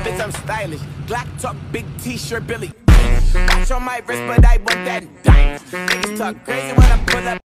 bitch, I'm stylish. Glock talk, big t-shirt, Billy. Watch on my wrist, but I want that dime. Niggas talk crazy when I pull up.